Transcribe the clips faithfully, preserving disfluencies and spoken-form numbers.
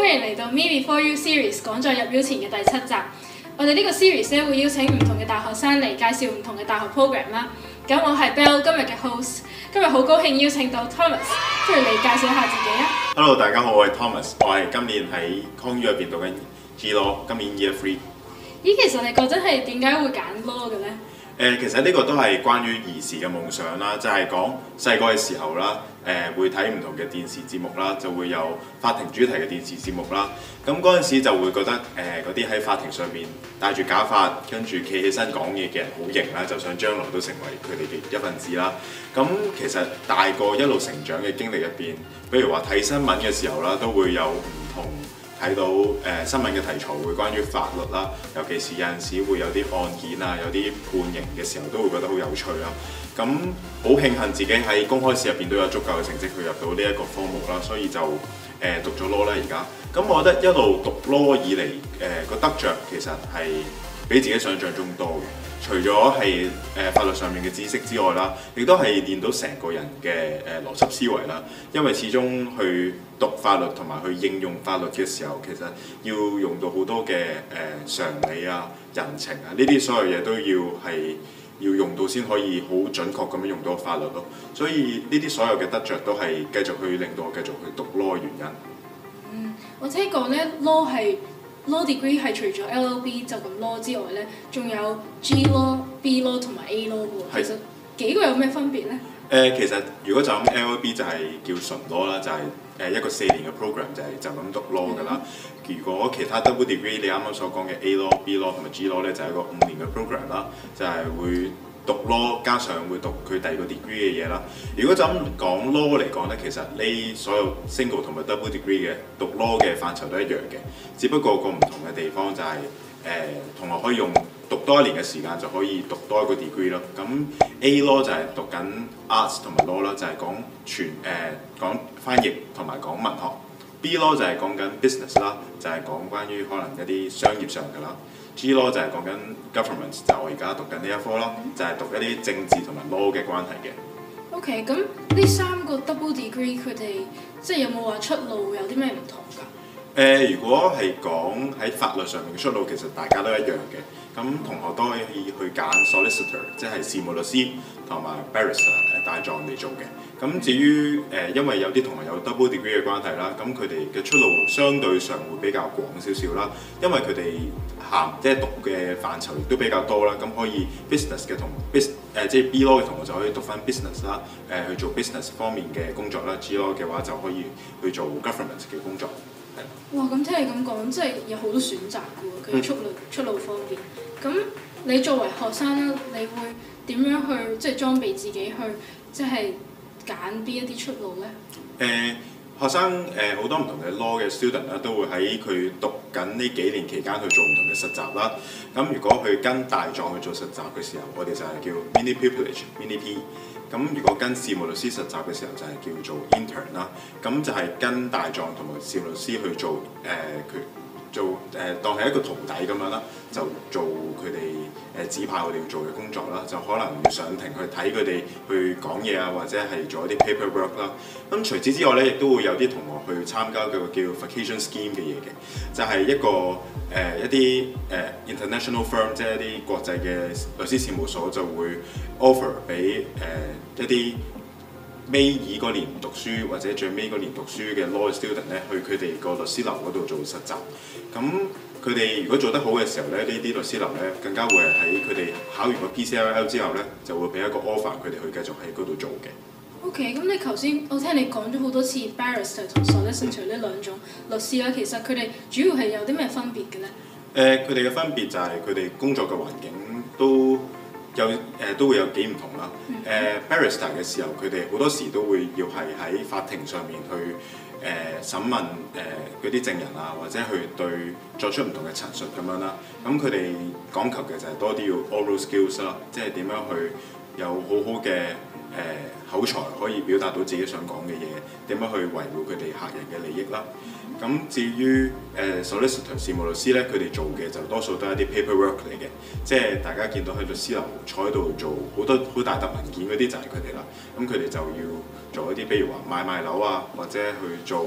歡迎嚟到 Me Before You Series 講座入 U 前嘅第七集。我哋呢個 series 咧會邀請唔同嘅大學生嚟介紹唔同嘅大學 program 啦。咁我係 Belle 今日嘅 host， 今日好高興邀請到 Thomas， 不如你介紹下自己啊。 Hello， 大家好，我係 Thomas， 我係今年喺 Con U 入邊讀緊 G Law， 今年 Year Three。 咦，其實你覺得係點解會揀 law 嘅咧？ 誒、呃，其實呢個都係關於兒時嘅夢想啦，就係講細個嘅時候啦，誒、呃、會睇唔同嘅電視節目啦，就會有法庭主題嘅電視節目啦。咁嗰陣時就會覺得誒嗰啲喺法庭上面戴住假髮，跟住企起身講嘢嘅人好型啦，就想將來都成為佢哋嘅一份子啦。咁其實大個一路成長嘅經歷入邊，比如話睇新聞嘅時候啦，都會有唔同。睇到誒、呃、新聞嘅題材會關於法律啦，尤其是有陣時會有啲案件啊，有啲判刑嘅時候都會覺得好有趣啦。咁好慶幸自己喺公開試入邊都有足夠嘅成績去入到呢一個科目啦，所以就誒、呃、讀咗 law 啦而家。咁我覺得一路讀 law 以嚟誒個得着其實係比自己想象中多嘅。除咗係誒法律上面嘅知識之外啦，亦都係練到成個人嘅誒、呃、邏輯思維啦。因為始終去讀法律同埋去應用法律嘅時候，其實要用到好多嘅誒、呃、常理啊、人情啊，呢啲所有嘢都要係要用到先可以好準確咁樣用到法律咯。所以呢啲所有嘅得着都係繼續去令到我繼續去讀 law 嘅原因。 嗯，我聽講咧 law 係。Law degree 係除咗 L L B 就咁 law 之外咧，仲有 G law、B law 同埋 A law 喎。其實幾個有咩分別咧？誒、 呃，其實如果就咁 L L B 就係叫純 law 啦，就係、是、誒一個四年嘅 program 就係就咁讀 law 㗎啦。嗯、如果其他 double degree 你啱啱所講嘅 A law、B law 同埋 G law 咧，就係、是、一個五年嘅 program 啦，就係、是、會讀 law 加上會讀佢第二個 degree 嘅嘢啦。如果就咁講 law 嚟講咧，其實呢所有 single 同埋 double degree 嘅讀 law 嘅範疇都一樣嘅，只不過個唔同嘅地方就係、是、誒、呃、同學可以用讀多一年嘅時間就可以讀多一個 degree 咯。咁 A law 就係讀緊 arts 同埋 law 啦，就係講全誒講翻譯同埋講文學。B law 就係講緊 business 啦，就係講關於可能一啲商業上嘅啦。G law 就係講緊 government， 就我而家讀緊呢一科啦，就係、是、讀一啲政治同埋 law 嘅關係嘅。 OK， 咁呢三個 double degree 佢哋即係有冇話出路有啲咩唔同㗎？ 誒、呃，如果係講喺法律上面嘅出路，其實大家都一樣嘅。咁同學都可以去揀 solicitor， 即係事務律師同埋 barrister 誒大狀嚟做嘅。咁至於誒、呃，因為有啲同學有 double degree 嘅關係啦，咁佢哋嘅出路相對上會比較廣少少啦。因為佢哋行即係讀嘅範疇亦都比較多啦。咁可以 business 嘅同 bus 誒即係 B law 嘅同學就可以讀翻 business 啦，誒、呃、去做 business 方面嘅工作啦。G law 嘅話就可以去做 government 嘅工作。 哇！咁聽你咁講，即係有好多選擇嘅喎，佢嘅出路、嗯、出路方面。咁你作為學生咧，你會點樣去即係裝備自己去即係揀邊一啲出路咧？誒、 呃，學生誒好、呃、多唔同嘅 law 嘅 student 啦，都會喺佢讀緊呢幾年期間去做唔同嘅實習啦。咁如果去跟大狀去做實習嘅時候，我哋就係叫 mini pupillage（mini P）。咁如果跟事務律師實習嘅時候，就係叫做 intern 啦。咁就係跟大狀同埋事務律師去做誒佢、呃、做誒、呃、當係一個徒弟咁樣啦，就做佢哋誒指派我哋要做嘅工作啦。就可能要上庭去睇佢哋去講嘢啊，或者係做一啲 paperwork 啦。咁除此之外咧，亦都會有啲同學去參加個叫 vacation scheme 嘅嘢嘅，就係、是、一個誒、呃、一啲誒、呃、international firm， 即係一啲國際嘅律師事務所就會 offer 俾誒、呃、一啲尾二嗰年讀書或者最尾嗰年讀書嘅 law student 咧，去佢哋個律師樓嗰度做實習。咁佢哋如果做得好嘅時候咧，呢啲律師樓咧更加會係喺佢哋考完個 P C L L 之後咧，就會俾一個 offer 佢哋去繼續喺嗰度做嘅。 OK，咁你頭先我聽你講咗好多次 barrister 同 solicitor 呢兩種律師啦，其實佢哋主要係有啲咩分別嘅咧？誒、 呃，佢哋嘅分別就係佢哋工作嘅環境都有誒、呃、都會有幾唔同啦。誒、嗯呃、barrister 嘅時候，佢哋好多時都會要係喺法庭上面去誒、呃、審問誒嗰啲證人啊，或者去對作出唔同嘅陳述咁樣啦。咁佢哋講求嘅就係多啲要 oral skills 啦，即係點樣去有好好嘅誒、呃、口才可以表達到自己想講嘅嘢，點樣去維護佢哋客人嘅利益啦。咁至於誒、呃、solicitor 事務律師咧，佢哋做嘅就多數都係一啲 paperwork 嚟嘅，即係大家見到喺律師樓坐喺度做好多好大沓文件嗰啲就係佢哋啦。咁佢哋就要做一啲，譬如話買賣樓啊，或者去做誒、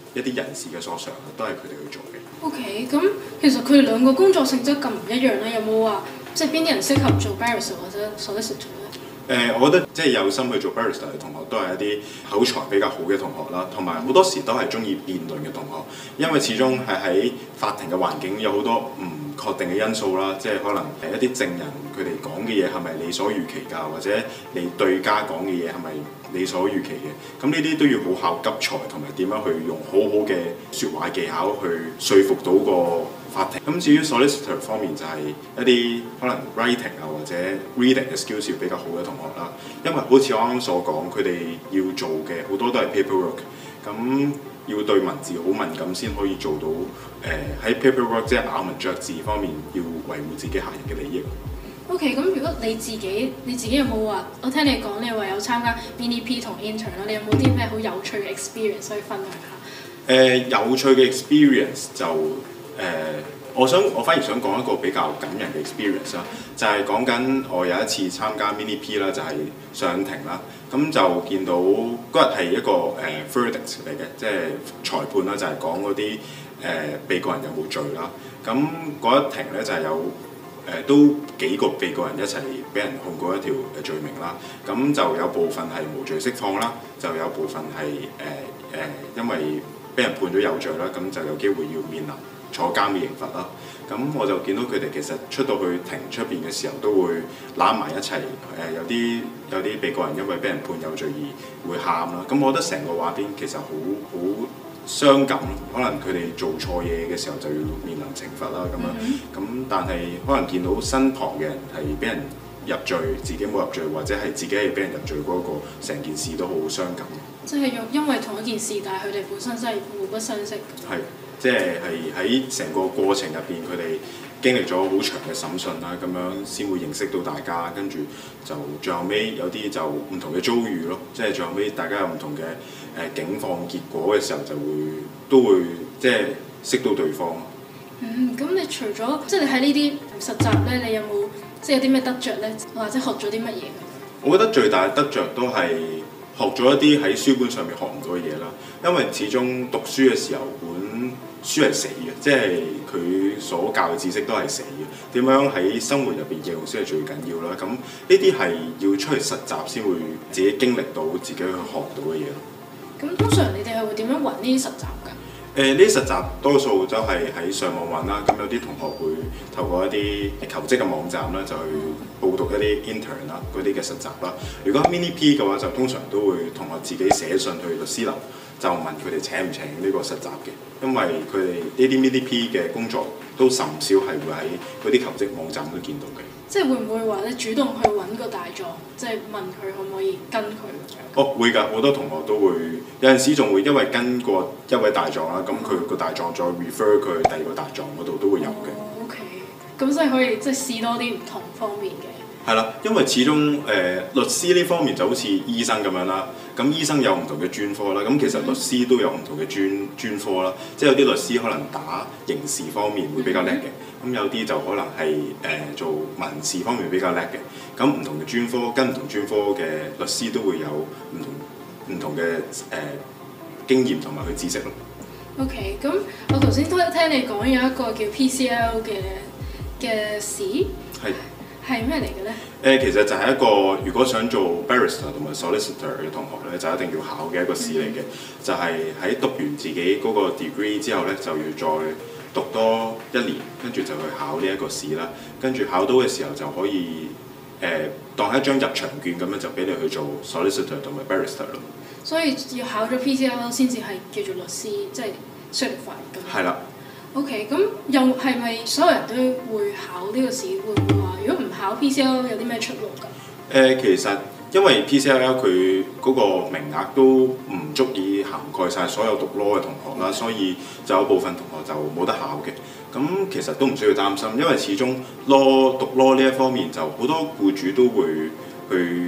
一啲人事嘅索償都係佢哋去做嘅。 OK，咁其實佢哋兩個工作性質咁唔一樣咧，有冇話即係邊啲人適合做 barrister 或者 solicitor 咧？ 誒、呃，我覺得即係有心去做 barrister 嘅同學都係一啲口才比較好嘅同學啦，同埋好多時都係中意辯論嘅同學，因為始終係喺法庭嘅環境有好多唔確定嘅因素啦，即係可能係一啲證人佢哋講嘅嘢係咪你所預期㗎，或者你對家講嘅嘢係咪你所預期嘅？咁呢啲都要好考急才，同埋點樣去用好好嘅説話技巧去說服到個法庭。咁至於 solicitor 方面就係一啲可能 writing 啊或者 reading 嘅 skills 比較好嘅同學啦，因為好似我啱啱所講，佢哋要做嘅好多都係 paperwork， 咁要對文字好敏感先可以做到誒喺、呃、paperwork 即係咬文嚼字方面要維護自己客人嘅利益。 OK，咁如果你自己你自己有冇話？我聽你講，你話有參加 mini P 同 intern 啦，你有冇啲咩好有趣嘅 experience 可以分享下？ 誒、呃、有趣嘅 experience 就誒、呃，我想我反而想講一個比較感人嘅 experience 啦，就係講緊我有一次參加 mini P 啦，就係上庭啦，咁就見到嗰日係一個誒、呃、verdict 嚟嘅，即係裁判啦，就係講嗰啲誒被告人有冇罪啦。咁嗰一庭咧就係有。誒、呃、都幾個被告人一齊俾人控告一條誒罪名啦，咁就有部分係無罪釋放啦，就有部分係誒誒因為俾人判咗有罪啦，咁就有機會要面臨坐監嘅刑罰啦。咁我就見到佢哋其實出到去庭出邊嘅時候都會攬埋一齊，誒、呃、有啲有啲被告人因為俾人判有罪而會喊啦。咁我覺得成個畫面其實好好傷感，可能佢哋做錯嘢嘅時候就要面臨懲罰啦咁樣，咁、mm hmm. 但係可能見到身旁嘅人係俾人入罪，自己冇入罪，或者係自己係俾人入罪嗰、那個，成件事都好傷感。 即係用因為同一件事，但係佢哋本身真係互不相識。 係，即係係喺成個過程入邊，佢哋經歷咗好長嘅審訊啦，咁樣先會認識到大家，跟住就最後尾有啲就唔同嘅遭遇咯，即係最後尾大家有唔同嘅誒境況結果嘅時候，就會都會即係識到對方。 嗯，咁你除咗即係你喺呢啲實習咧，你有冇即係有啲咩得着咧，或者學咗啲乜嘢？ 我覺得最大嘅得着都係學咗一啲喺書本上面學唔到嘅嘢啦，因為始終讀書嘅時候本書係死嘅，即係佢所教嘅知識都係死嘅。點樣喺生活入邊應用先係最緊要啦。咁呢啲係要出去實習先會自己經歷到，自己去學到嘅嘢咯。咁通常你哋係會點樣揾呢啲實習㗎？ 誒呢啲實習多數都係喺上網揾啦，咁有啲同學會透過一啲求職嘅網站啦，就去報讀一啲 intern 啦，嗰啲嘅實習啦。如果 mini P 嘅話，就通常都會同學自己寫信去律師樓，就問佢哋請唔請呢個實習嘅，因為佢哋呢啲 mini P 嘅工作都甚少係會喺嗰啲求職網站都見到嘅。 即係會唔會話咧主動去揾個大狀，即係問佢可唔可以跟佢咁樣？ 哦，會㗎，好多同學都會有陣時仲會因為跟過一位大狀啦，咁佢個大狀再 refer 佢第二個大狀嗰度都會有嘅。 哦 OK，咁所以可以即係試多啲唔同方面嘅。 係啦，因為始終誒、呃、律師呢方面就好似醫生咁樣啦，咁醫生有唔同嘅專科啦，咁其實律師都有唔同嘅專專科啦，即係有啲律師可能打刑事方面會比較叻嘅，咁有啲就可能係誒、呃、做民事方面比較叻嘅，咁唔同嘅專科跟唔同專科嘅律師都會有唔同唔同嘅誒、呃、經驗同埋佢知識咯。 OK，咁我頭先都聽你講有一個叫 P C L 嘅嘅試，係係咩嚟嘅咧？誒、 呃，其實就係一個如果想做 barrister 同埋 solicitor 嘅同學咧，就一定要考嘅一個試嚟嘅，嗯、就係喺讀完自己嗰個 degree 之後咧，就要再讀多一年，跟住就去考呢一個試啦。跟住考到嘅時候就可以誒、呃、當係一張入場券咁樣，就俾你去做 solicitor 同埋 barrister 咯。 所以要考咗 P C L 先至係叫做律師，即係 certified 咁。係啦。OK，咁又係咪所有人都會考呢個試？會唔會話如果唔考 P C L 有啲咩出路㗎？誒、 呃，其實因為 P C L 佢嗰個名額都唔足以涵蓋晒所有讀 law 嘅同學啦，所以就有部分同學就冇得考嘅。咁其實都唔需要擔心，因為始終 law 讀 law 呢一方面就好多僱主都會去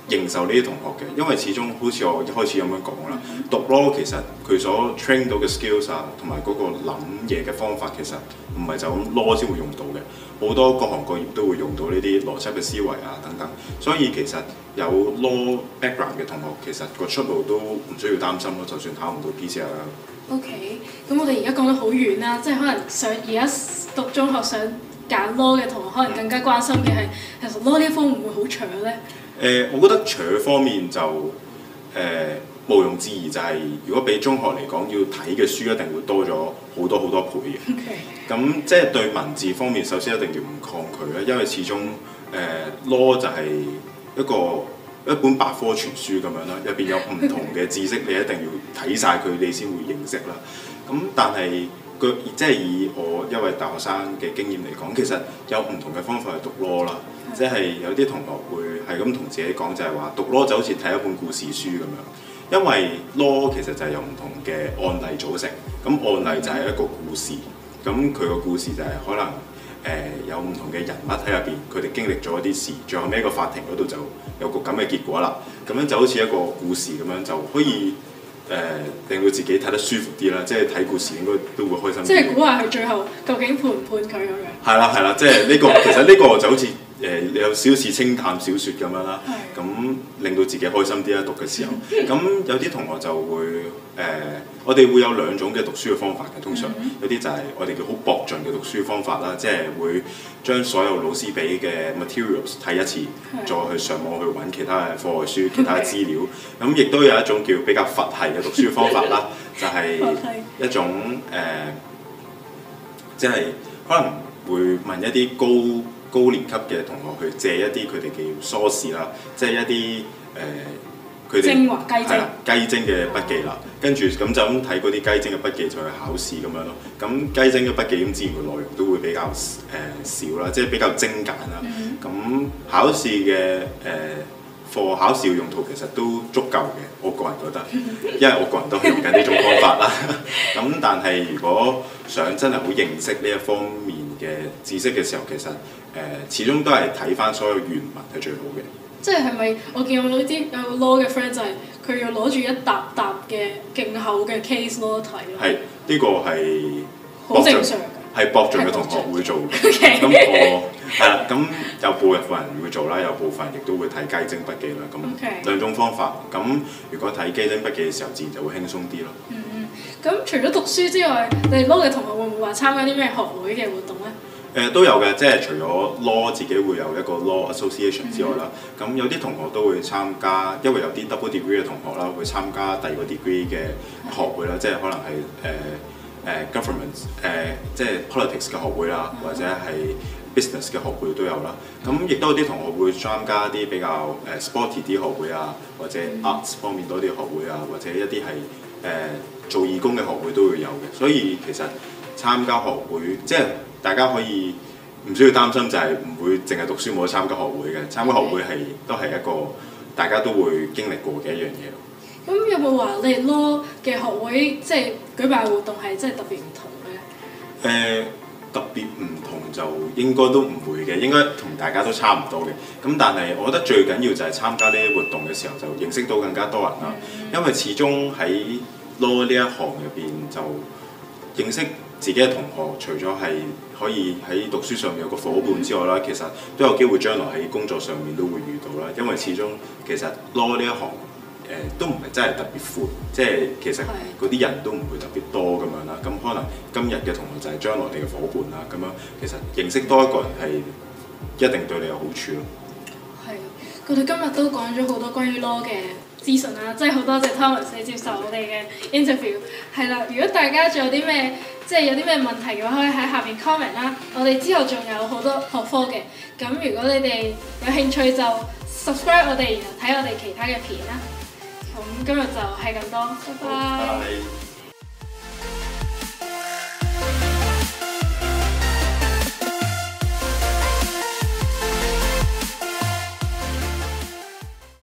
認受呢啲同學嘅，因為始終好似我一開始咁樣講啦，讀 law 其實佢所 train 到嘅 skills 啊，同埋嗰個諗嘢嘅方法，其實唔係就咁 law 先會用到嘅，好多各行各業都會用到呢啲邏輯嘅思維啊等等，所以其實有 law background 嘅同學，其實個出路都唔需要擔心咯，就算考唔到 P C I 啦。 OK，咁我哋而家講得好遠啦，即係可能想而家讀中學想揀 law 嘅同學，可能更加關心嘅係其實 law 呢一科會唔會好長咧？ 誒、呃，我覺得除咗方面就誒、呃、毋庸置疑，就係如果比中學嚟講，要睇嘅書一定會多咗好多好多倍嘅。咁 Okay. 即係對文字方面，首先一定要唔抗拒啦，因為始終誒、呃、law 就係一個一本百科全書咁樣啦，入邊有唔同嘅知識，你一定要睇晒佢，你先會認識啦。咁但係佢即係以我一位大學生嘅經驗嚟講，其實有唔同嘅方法去讀 law 啦。即係有啲同學會係咁同自己講，就係話讀 law 就好似睇一本故事書咁樣，因為 law 其實就係由唔同嘅案例組成，咁案例就係一個故事，咁佢個故事就係可能誒、呃、有唔同嘅人物喺入邊，佢哋經歷咗一啲事，最後尾個法庭嗰度就有個咁嘅結果啦，咁樣就好似一個故事咁樣就可以。誒、呃、令到自己睇得舒服啲啦，即係睇故事應該都會開心啲。即係估下佢最後究竟判唔判佢咁樣。係啦係啦，即係呢個其實呢個就好似誒、呃、有少少清淡小説咁樣啦，咁令到自己開心啲啦讀嘅時候。咁有啲同學就會誒、呃，我哋會有兩種嘅讀書嘅方法嘅，通常有啲就係我哋叫好博盡嘅讀書方法啦，即係會將所有老師俾嘅 materials 睇一次，再去上網去揾其他嘅課外書、其他嘅資料。咁亦都有一種叫比較佛系嘅讀書方法啦，就係、是、一種誒、呃，即係可能會問一啲高高年級嘅同學去借一啲佢哋嘅 source 啦，即係一啲誒。呃佢哋精華雞精， 雞精嘅筆記啦，跟住咁就咁睇嗰啲雞精嘅筆記就去考試咁樣咯。咁雞精嘅筆記咁自然個內容都會比較誒、呃、少啦，即係比較精簡啦。咁、嗯、考試嘅誒課考試嘅用途其實都足夠嘅，我個人覺得，因為我個人都係用緊呢種方法啦。咁但係如果想真係好認識呢一方面嘅知識嘅時候，其實誒、呃、始終都係睇返所有原文係最好嘅。 即係係咪我見我有啲有 law 嘅 friend 就係佢要攞住一沓沓嘅勁厚嘅 case law 睇咯？係， 呢個係好正常嘅， 係博盡嘅同學會做嘅。咁 Okay. 我係啦，咁有部分人會做啦，有部分亦都會睇雞精筆記啦。咁 Okay. 兩種方法。咁如果睇雞精筆記嘅時候，自然就會輕鬆啲咯。 嗯嗯。咁除咗讀書之外，你哋 law 嘅同學會唔會話參加啲咩學會嘅活動咧？ 誒、呃、都有嘅，即係除咗 law 自己會有一個 law association 之外啦，咁、mm hmm. 有啲同學都會參加，因為有啲 double degree 嘅同學啦，會參加第二個 degree 嘅學會啦，mm hmm. 即係可能係誒誒 government 誒、呃、即係 politics 嘅學會啦，或者係 business 嘅學會都有啦。咁亦都有啲同學會參加啲比較誒 sporty 啲學會啊，或者 arts 方面多啲學會啊，或者一啲係誒做義工嘅學會都會有嘅。所以其實參加學會即係。大家可以唔需要擔心，就係唔會淨係讀書冇得參加學會嘅。參加學會係都係一個大家都會經歷過嘅一樣嘢咯。 咁有冇話你哋 law 嘅學會即係舉辦活動係真係特別唔同咧？誒、 呃，特別唔同就應該都唔會嘅，應該同大家都差唔多嘅。咁但係我覺得最緊要就係參加呢啲活動嘅時候，就認識到更加多人啦。嗯、因為始終喺 law 呢一行入邊就認識自己嘅同學，除咗係可以喺讀書上面有個夥伴之外啦，其實都有機會將來喺工作上面都會遇到啦。因為始終其實 law 呢一行誒、呃、都唔係真係特別闊，即係其實嗰啲人都唔會特別多咁樣啦。咁可能今日嘅同學就係將來你嘅夥伴啦。咁樣其實認識多一個人係一定對你有好處咯。 係，我哋今日都講咗好多關於 law 嘅資訊啦，真係好多謝 Thomas 你接受我哋嘅 interview。係啦，如果大家仲有啲咩即係有啲咩問題嘅話，可以喺下面 comment 啦。我哋之後仲有好多學科嘅，咁如果你哋有興趣就 subscribe 我哋，然後睇我哋其他嘅片啦。咁今日就係咁多，拜拜。